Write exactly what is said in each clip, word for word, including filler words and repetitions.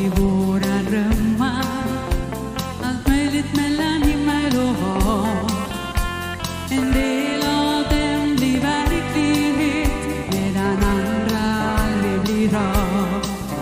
i våra drömmar, allt möjligt mellan himmel och hav. En del av dem blir verklighet, medan andra aldrig blir av.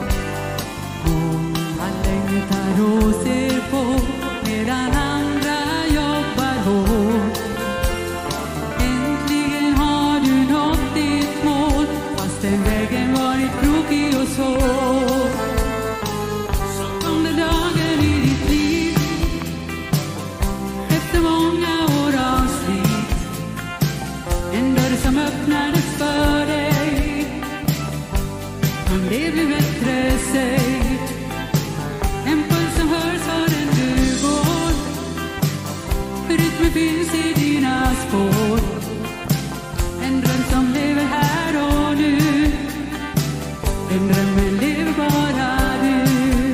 Många längtar och ser på, medan andra jobbar hårt. Äntligen har du nått ditt mål, fast den vägen varit krokig och svår. Så kom det dagen i ditt liv, efter många år av slit. En dörr som öppnades för dig, kan det bli bättre, säg. En puls som hörs var den du går, rytmen finns i dina spår. En dröm som lever här och nu, den drömmen lever bara du.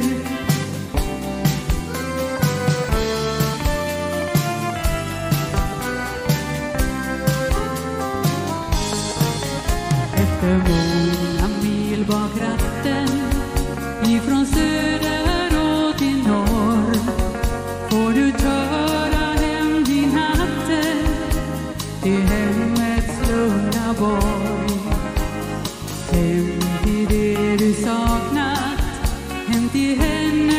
Efter många mil bak ratten, ifrån söder och till norr, får du köra hem din natten till hemmets lugna borg. Hem till det du saknat, hem till henne